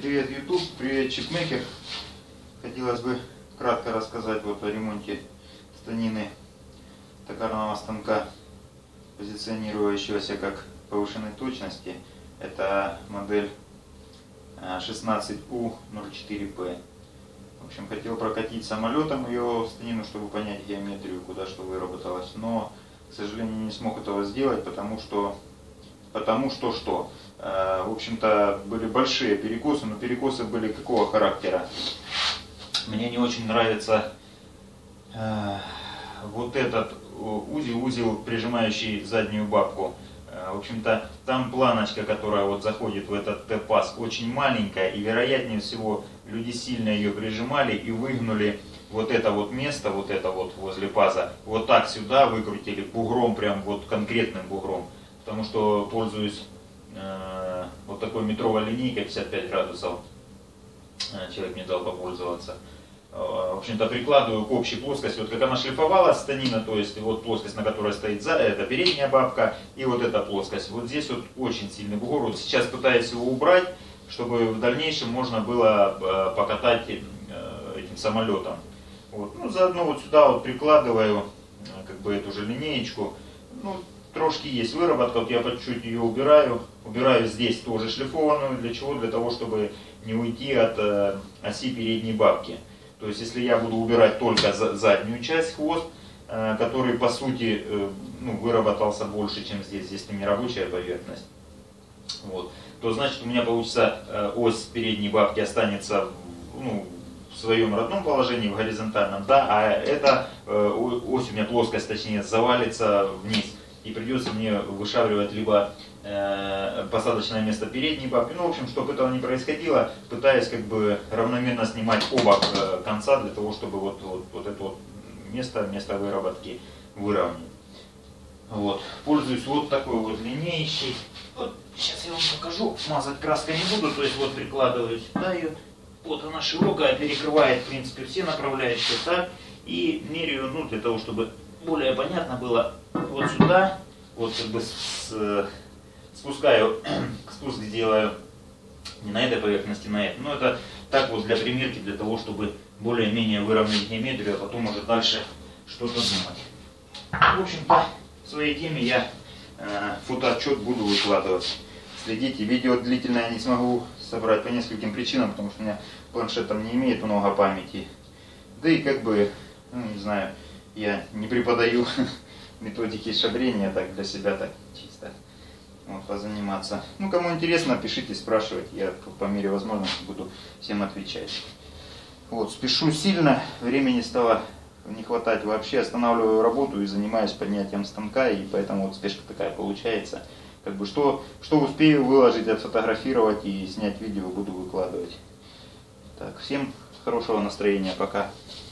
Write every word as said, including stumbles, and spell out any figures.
Привет, YouTube, привет, чипмейкер. Хотелось бы кратко рассказать вот о ремонте станины токарного станка, позиционирующегося как повышенной точности. Это модель шестнадцать У ноль четыре П. В общем, хотел прокатить самолетом ее станину, чтобы понять геометрию, куда что выработалось, но, к сожалению, не смог этого сделать, потому что потому что что? В общем-то, были большие перекосы, но перекосы были какого характера? Мне не очень нравится э, вот этот узел, узел, прижимающий заднюю бабку. Э, в общем-то, там планочка, которая вот заходит в этот Т-паз, очень маленькая, и вероятнее всего люди сильно ее прижимали и выгнули вот это вот место, вот это вот возле паза, вот так сюда выкрутили бугром, прям вот конкретным бугром. Потому что пользуюсь э, вот такой метровой линейкой пятьдесят пять градусов, э, человек мне дал попользоваться. Э, в общем-то, прикладываю к общей плоскости, вот как она шлифовалась, станина, то есть вот плоскость, на которой стоит за, это передняя бабка, и вот эта плоскость. Вот здесь вот очень сильный бугор. Вот сейчас пытаюсь его убрать, чтобы в дальнейшем можно было э, покатать э, этим самолетом. Вот. Ну, заодно вот сюда вот прикладываю э, как бы эту же линеечку. Ну, трошки есть выработка, вот я по чуть-чуть ее убираю, убираю здесь тоже шлифованную, для чего? Для того, чтобы не уйти от э, оси передней бабки. То есть, если я буду убирать только за, заднюю часть, хвост, э, который по сути э, ну, выработался больше, чем здесь, здесь не рабочая поверхность, вот, то значит у меня получится э, ось передней бабки останется ну, в своем родном положении, в горизонтальном, да, а эта э, ось у меня плоскость, точнее, завалится вниз. И придется мне вышавливать либо э, посадочное место передней бабки. Ну, в общем, чтобы этого не происходило, пытаюсь как бы равномерно снимать оба э, конца, для того, чтобы вот, вот, вот это вот место, место выработки выровнять. Вот. Пользуюсь вот такой вот линеечкой. Вот, сейчас я вам покажу. Мазать краской не буду, то есть вот прикладываю сюда ее. Вот она широкая, перекрывает, в принципе, все направляющие, так. И меряю, ну, для того, чтобы более понятно было, вот сюда, вот как бы с, спускаю, спуск делаю не на этой поверхности, на этой. Но это так вот для примерки, для того, чтобы более-менее выровнять геометрию, а потом уже дальше что-то думать. В общем-то, в своей теме я э, фотоотчет буду выкладывать. Следите, видео длительное не смогу собрать по нескольким причинам, потому что у меня планшет там не имеет много памяти. Да и как бы, ну не знаю, я не преподаю методики шабрения, так для себя так чисто вот, позаниматься. Ну, кому интересно, пишите, спрашивайте, я по мере возможности буду всем отвечать. Вот, спешу сильно, времени стало не хватать вообще, останавливаю работу и занимаюсь поднятием станка, и поэтому вот спешка такая получается. Как бы что, что успею выложить, отфотографировать и снять видео, буду выкладывать. Так, всем хорошего настроения, пока.